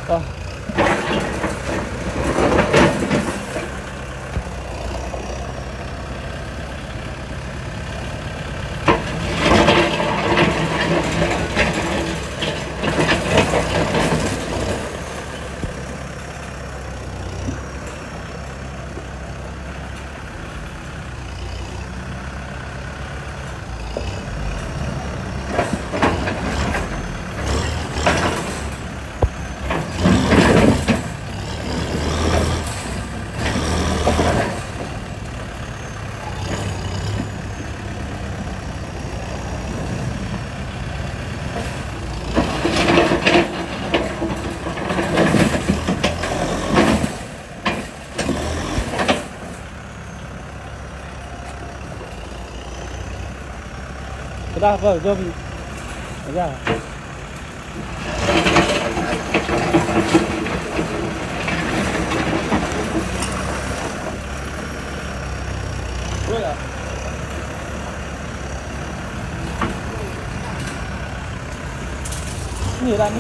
Ờ. Ra vợ cho mình ra rồi à gì ra mình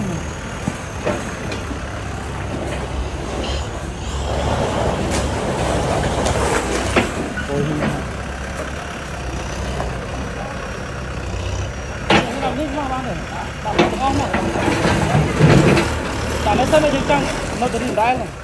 Tại nó sân ở trên trăng, nó có điểm đáy này.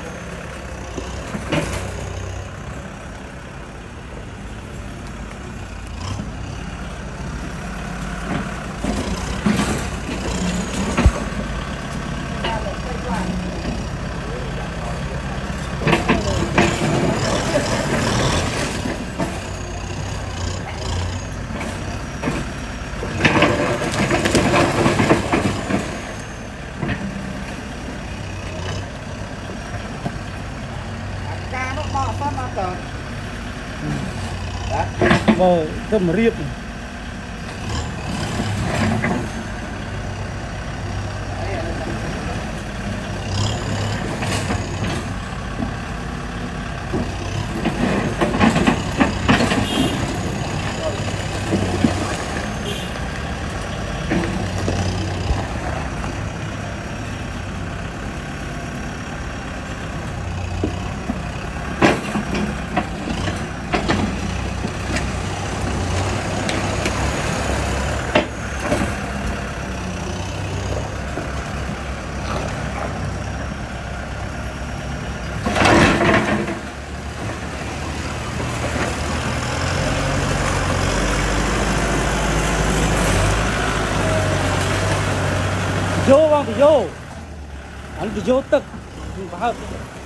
Vâng, rất mà riêng. Vô bang thì vô, anh thì vô tức, không phải.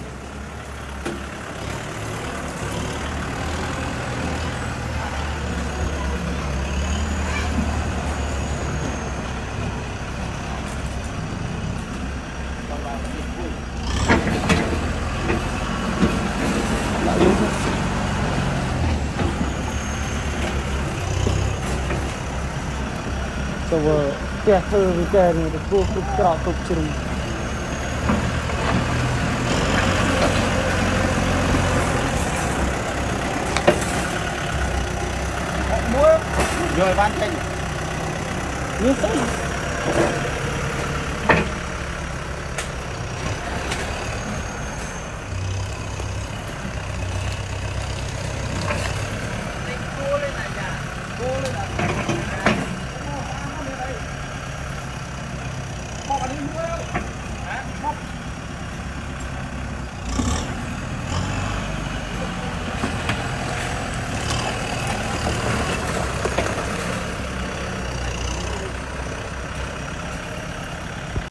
So kẻ thơ với kẻ này được vô cực trọ cực chừng Mua rồi bán chanh như thế